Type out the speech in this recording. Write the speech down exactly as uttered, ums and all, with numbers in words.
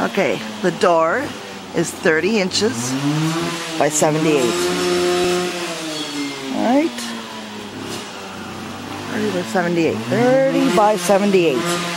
Okay, the door is thirty inches by seventy-eight. Alright. thirty by seventy-eight. thirty by seventy-eight.